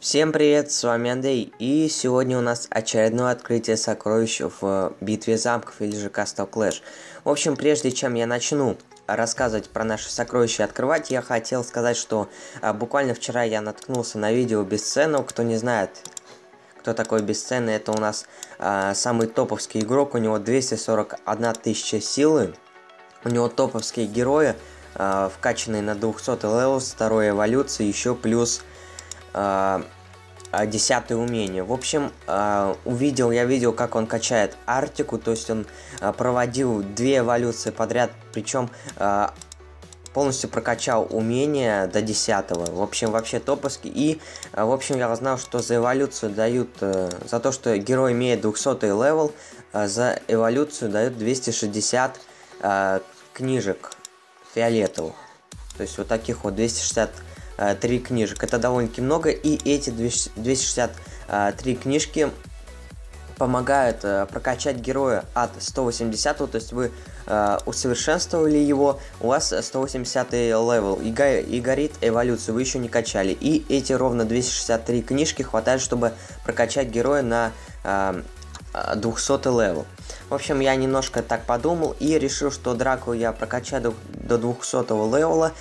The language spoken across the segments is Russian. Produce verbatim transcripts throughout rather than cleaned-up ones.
Всем привет, с вами Андрей, и сегодня у нас очередное открытие сокровищ в битве замков или же Castle Clash. В общем, прежде чем я начну рассказывать про наши сокровища и открывать, я хотел сказать, что а, буквально вчера я наткнулся на видео Бесценного. Кто не знает, кто такой Бесценный, это у нас а, самый топовский игрок, у него двести сорок одна тысяча силы, у него топовские герои, а, вкачанные на двухсотый левел, с второй эволюции, еще плюс десятое умение. В общем, э, увидел, я видел, как он качает Арктику, то есть он э, проводил две эволюции подряд, причем э, полностью прокачал умение до десятого. В общем, вообще топовский. И, э, в общем, я узнал, что за эволюцию дают, э, за то, что герой имеет двухсотый левел, э, за эволюцию дают двести шестьдесят э, книжек фиолетовых. То есть вот таких вот двести шестьдесят три книжек. Это довольно-таки много, и эти двести шестьдесят три книжки помогают э, прокачать героя от сто восьмидесятого, то есть вы э, усовершенствовали его, у вас сто восьмидесятый левел, и, го и горит эволюцию, вы еще не качали. И эти ровно двести шестьдесят три книжки хватает, чтобы прокачать героя на э, двухсотый левел. В общем, я немножко так подумал и решил, что Дракулу я прокачаю до двухсотого левела.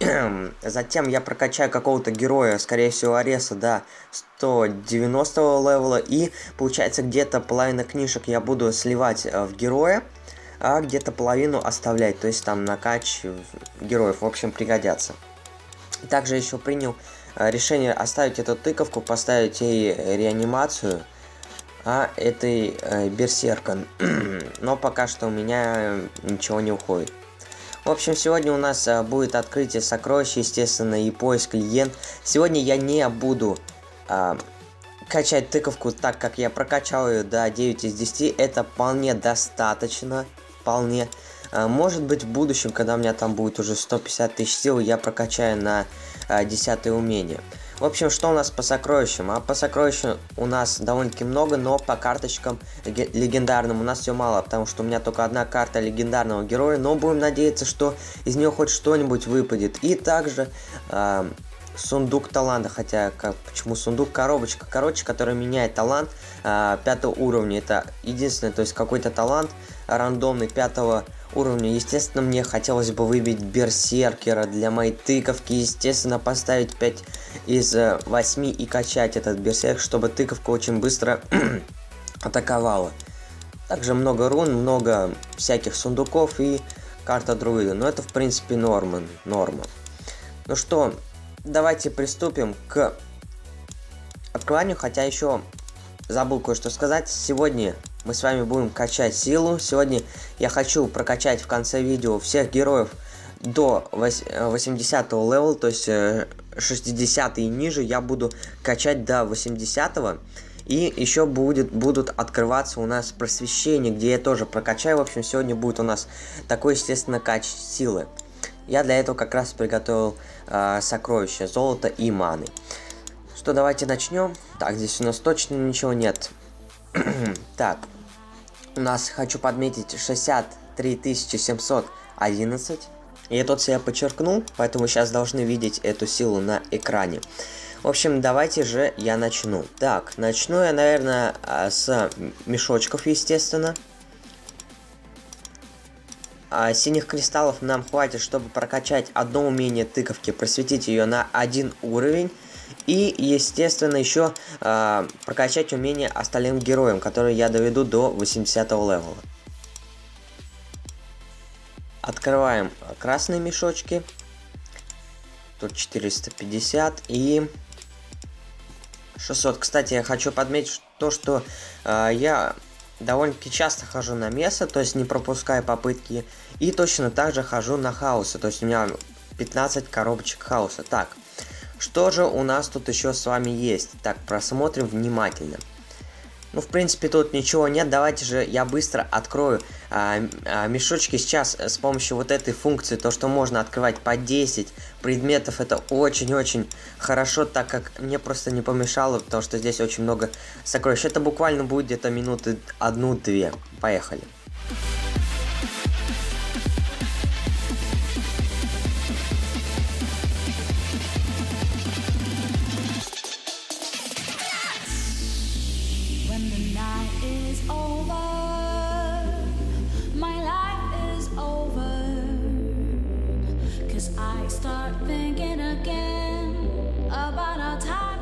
Затем я прокачаю какого-то героя, скорее всего Ареса, до сто девяностого левела. И получается, где-то половина книжек я буду сливать в героя, а где-то половину оставлять. То есть там накач героев, в общем, пригодятся. Также еще принял решение оставить эту тыковку, поставить ей реанимацию, а этой э, берсерка. Но пока что у меня ничего не уходит. В общем, сегодня у нас а, будет открытие сокровищ, естественно, и поиск клиент. Сегодня я не буду а, качать тыковку, так как я прокачал ее до девяти из десяти. Это вполне достаточно. Вполне. А, может быть, в будущем, когда у меня там будет уже сто пятьдесят тысяч сил, я прокачаю на а, десятое умение. В общем, что у нас по сокровищам? А по сокровищам у нас довольно-таки много, но по карточкам легендарным у нас все мало, потому что у меня только одна карта легендарного героя, но будем надеяться, что из нее хоть что-нибудь выпадет. И также э, сундук таланта, хотя как, почему сундук? Коробочка, короче, которая меняет талант э, пятого уровня. Это единственный, то есть какой-то талант рандомный пятого уровня. Естественно, мне хотелось бы выбить берсеркера для моей тыковки. Естественно, поставить пять из восьми и качать этот берсерк, чтобы тыковка очень быстро атаковала. Также много рун, много всяких сундуков и карта друида. Но это, в принципе, норма. норма. Ну что, давайте приступим к открыванию. Хотя еще забыл кое-что сказать. Сегодня мы с вами будем качать силу. Сегодня я хочу прокачать в конце видео всех героев до восьмидесятого левела, то есть шестидесятый и ниже я буду качать до восьмидесятого. И еще будет, будут открываться у нас просвещения, где я тоже прокачаю. В общем, сегодня будет у нас такой, естественно, кач силы. Я для этого как раз приготовил э, сокровища, золото и маны. Что, давайте начнем. Так, здесь у нас точно ничего нет. Так, у нас, хочу подметить, шестьдесят три тысячи семьсот одиннадцать. Я тут себя подчеркнул, поэтому сейчас должны видеть эту силу на экране. В общем, давайте же я начну. Так, начну я, наверное, с мешочков, естественно. А синих кристаллов нам хватит, чтобы прокачать одно умение тыковки, просветить ее на один уровень. И, естественно, еще э, прокачать умение остальным героям, которые я доведу до восьмидесятого левела. Открываем красные мешочки. Тут четыреста пятьдесят и шестьсот. Кстати, я хочу подметить то, что э, я довольно-таки часто хожу на место, то есть не пропускаю попытки. И точно так же хожу на хаосы, то есть у меня пятнадцать коробочек хаоса. Так. Что же у нас тут еще с вами есть? Так, просмотрим внимательно. Ну, в принципе, тут ничего нет. Давайте же я быстро открою а, а, мешочки. Сейчас с помощью вот этой функции, то, что можно открывать по десять предметов, это очень-очень хорошо, так как мне просто не помешало, потому что здесь очень много сокровищ. Это буквально будет где-то минуты одну-две. Поехали.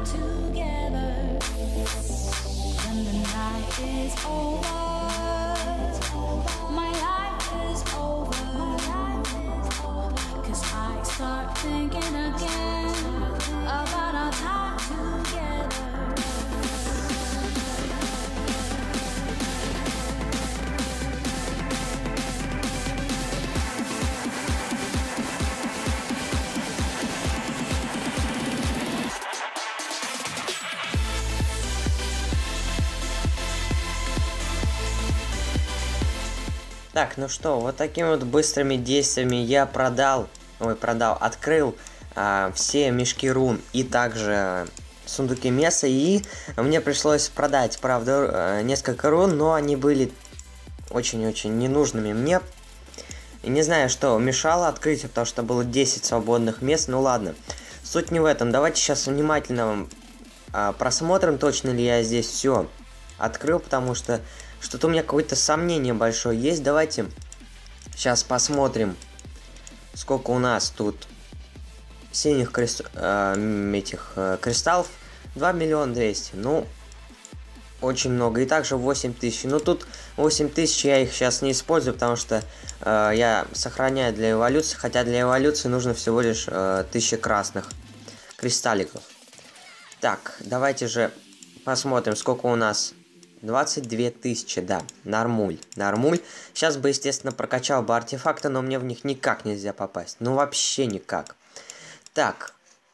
Так, ну что, вот такими вот быстрыми действиями я продал, ой, продал, открыл а, все мешки рун и также сундуки меса, и мне пришлось продать, правда, несколько рун, но они были очень-очень ненужными мне. И не знаю, что мешало открытию, потому что было десять свободных мест, ну ладно. Суть не в этом, давайте сейчас внимательно а, просмотрим, точно ли я здесь все открыл, потому что что-то у меня какое-то сомнение большое есть. Давайте сейчас посмотрим, сколько у нас тут синих крест... э, этих э, кристаллов. два миллиона двести. Ну, очень много. И также восемь тысяч. Но тут восемь тысяч я их сейчас не использую, потому что э, я сохраняю для эволюции. Хотя для эволюции нужно всего лишь э, тысяча красных кристалликов. Так, давайте же посмотрим, сколько у нас. двадцать две тысячи, да, нормуль, нормуль. Сейчас бы, естественно, прокачал бы артефакты, но мне в них никак нельзя попасть. Ну, вообще никак. Так.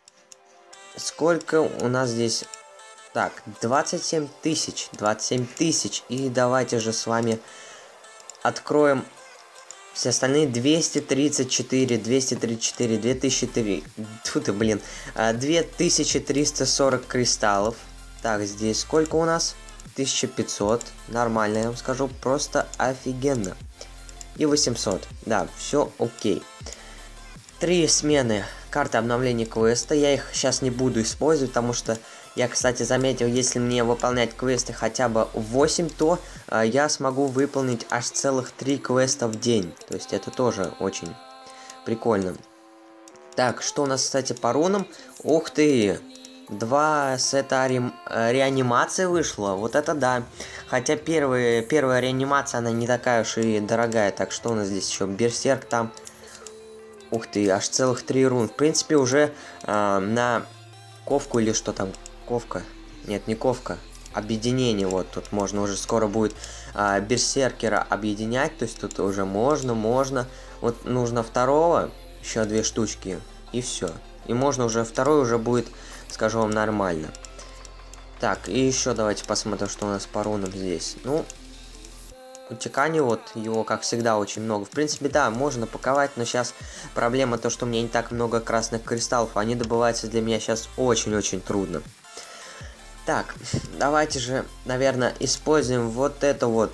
Сколько у нас здесь? Так, двадцать семь тысяч. двадцать семь тысяч. И давайте же с вами откроем все остальные. Двести тридцать четыре, двести тридцать четыре, две тысячи три. Тьфу ты, блин. две тысячи триста сорок кристаллов. Так, здесь сколько у нас? тысяча пятьсот, нормально, я вам скажу, просто офигенно. И восемьсот, да, все окей. Три смены карты обновления квеста, я их сейчас не буду использовать, потому что я, кстати, заметил, если мне выполнять квесты хотя бы восемь, то э, я смогу выполнить аж целых три квеста в день. То есть это тоже очень прикольно. Так, что у нас, кстати, по рунам? Ух ты! Два сета ре... реанимации вышло, вот это да. Хотя первые, первая реанимация, она не такая уж и дорогая. Так, что у нас здесь еще? Берсерк там. Ух ты, аж целых три рун. В принципе, уже э, на ковку или что там? Ковка? Нет, не ковка. Объединение, вот тут можно уже скоро будет э, берсеркера объединять. То есть тут уже можно, можно. Вот нужно второго, еще две штучки, и все. И можно уже, второй уже будет, скажу вам, нормально. Так, и еще давайте посмотрим, что у нас по рунам здесь. Ну, утекание, вот, его, как всегда, очень много. В принципе, да, можно паковать, но сейчас проблема то, что у меня не так много красных кристаллов. Они добываются для меня сейчас очень-очень трудно. Так, давайте же, наверное, используем вот эту вот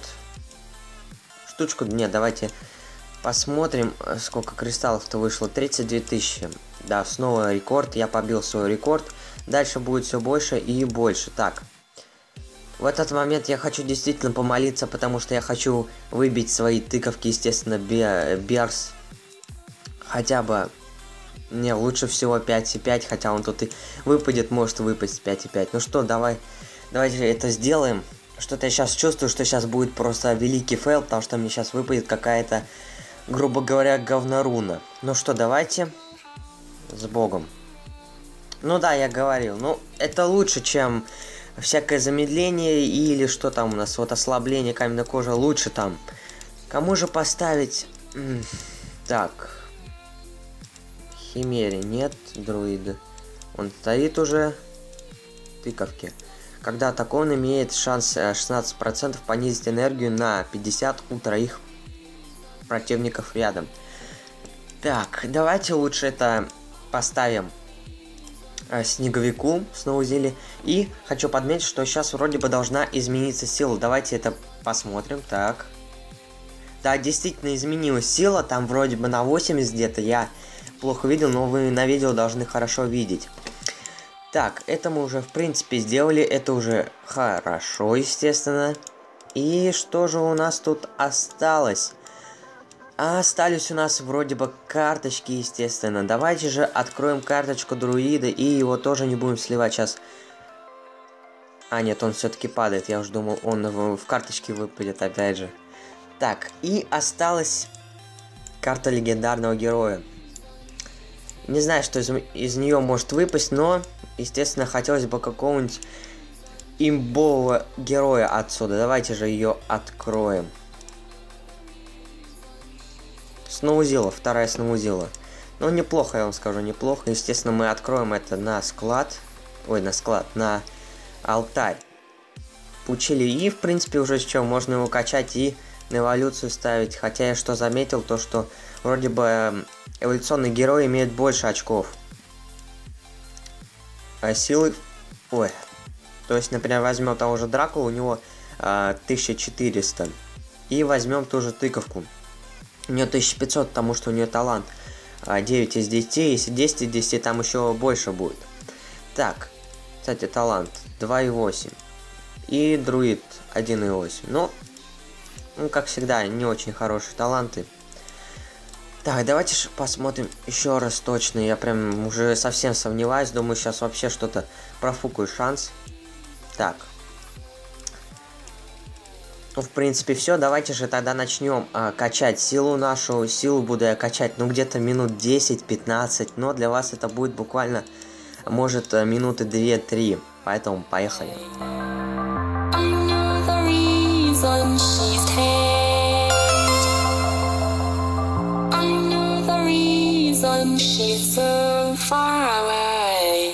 штучку. Нет, давайте посмотрим, сколько кристаллов-то вышло. тридцать две тысячи. Да, снова рекорд. Я побил свой рекорд. Дальше будет все больше и больше. Так. В этот момент я хочу действительно помолиться, потому что я хочу выбить свои тыковки, естественно, Берс. Хотя бы... Не, лучше всего пять и пять, хотя он тут и выпадет, может выпасть пять и пять. Ну что, давай, давайте это сделаем. Что-то я сейчас чувствую, что сейчас будет просто великий фейл, потому что мне сейчас выпадет какая-то, грубо говоря, говноруна. Ну что, давайте... С Богом. Ну да, я говорил. Ну, это лучше, чем всякое замедление или что там у нас. Вот ослабление каменной кожи. Лучше там. Кому же поставить? Так. Химере нет. Друида. Он стоит уже. Тыковки. Когда атакован, имеет шанс шестнадцать процентов понизить энергию на пятьдесят у троих противников рядом. Так, давайте лучше это... Поставим э, снеговику с Ноузили. И хочу подметить, что сейчас вроде бы должна измениться сила. Давайте это посмотрим. Так. Да, действительно изменилась сила. Там вроде бы на восемьдесят где-то. Я плохо видел, но вы на видео должны хорошо видеть. Так, это мы уже в принципе сделали. Это уже хорошо, естественно. И что же у нас тут осталось? А остались у нас вроде бы карточки, естественно. Давайте же откроем карточку друида и его тоже не будем сливать сейчас. А, нет, он все-таки падает. Я уже думал, он в, в карточке выпадет опять же. Так, и осталась карта легендарного героя. Не знаю, что из, из нее может выпасть, но, естественно, хотелось бы какого-нибудь имбового героя отсюда. Давайте же ее откроем. Сноузила, вторая Сноузила. Ну, неплохо, я вам скажу, неплохо. Естественно, мы откроем это на склад. Ой, на склад, на алтарь. Получили и, в принципе, уже что, можно его качать и на эволюцию ставить. Хотя я что заметил, то что вроде бы эволюционный герой имеет больше очков. А силы... Ой. То есть, например, возьмем того же Дракула, у него а, тысяча четыреста. И возьмем ту же тыковку. У нее тысяча пятьсот, потому что у нее талант а, девять из десяти. Если десять из десяти, там еще больше будет. Так. Кстати, талант два и восемь. И друид один и восемь. Ну, ну, как всегда, не очень хорошие таланты. Так, давайте же посмотрим еще раз точно. Я прям уже совсем сомневаюсь. Думаю, сейчас вообще что-то профукаю шанс. Так. Ну, в принципе, все. Давайте же тогда начнем а, качать силу нашу. Силу буду я качать, ну, где-то минут десять-пятнадцать. Но для вас это будет буквально, может, минуты две-три. Поэтому поехали. She's so far away.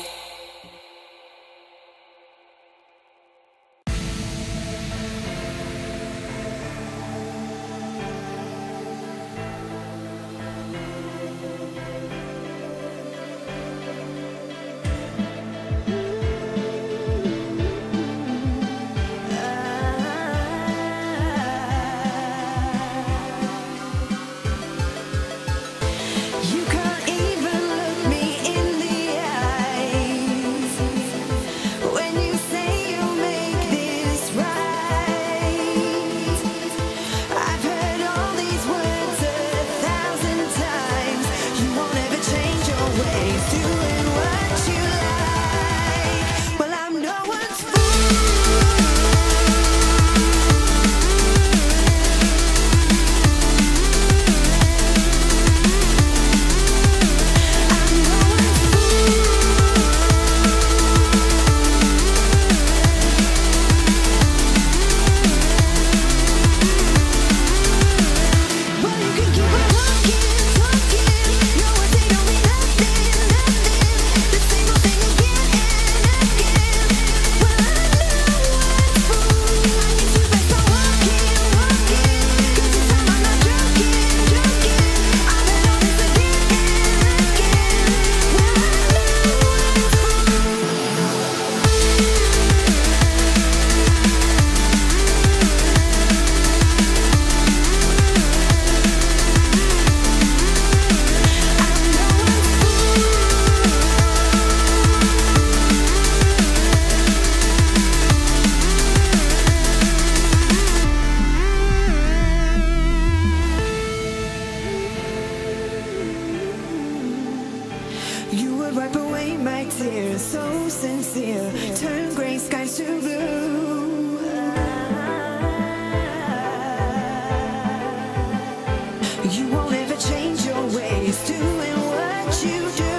So sincere, turn gray skies to blue. You won't ever change your ways, doing what you do.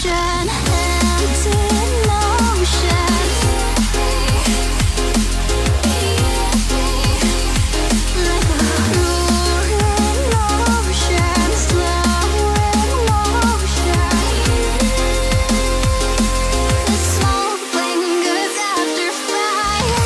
ocean, empty motion. Like a roaring ocean, slow in motion. The smoke lingers after fire.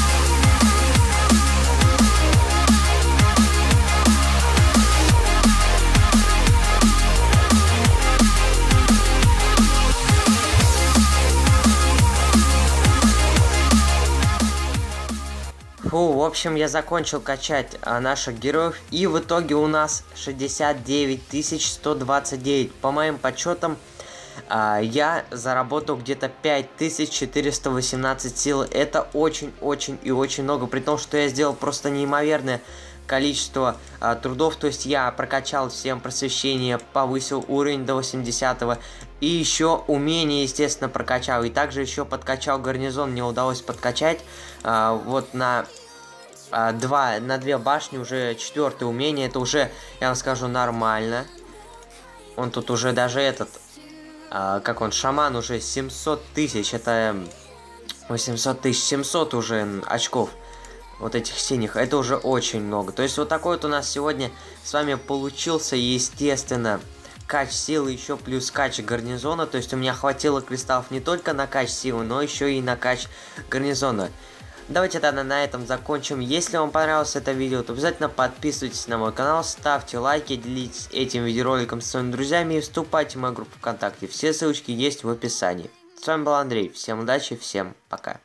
Фу, в общем, я закончил качать а, наших героев, и в итоге у нас шестьдесят девять тысяч сто двадцать девять. По моим подсчетам, а, я заработал где-то пять тысяч четыреста восемнадцать сил. Это очень-очень и очень много, при том, что я сделал просто неимоверное количество а, трудов. То есть я прокачал всем просвещение, повысил уровень до восьмидесятого, и еще умение, естественно, прокачал. И также еще подкачал гарнизон, мне удалось подкачать а, вот на... А, два, на две башни, уже четвертое умение, это уже, я вам скажу, нормально. Он тут уже даже этот, а, как он, шаман, уже семьсот тысяч, это восемьсот тысяч, семьсот уже очков, вот этих синих, это уже очень много. То есть вот такой вот у нас сегодня с вами получился, естественно, кач силы, еще плюс кач гарнизона. То есть у меня хватило кристаллов не только на кач силы, но еще и на кач гарнизона. Давайте тогда на этом закончим. Если вам понравилось это видео, то обязательно подписывайтесь на мой канал, ставьте лайки, делитесь этим видеороликом с своими друзьями и вступайте в мою группу ВКонтакте. Все ссылочки есть в описании. С вами был Андрей. Всем удачи, всем пока.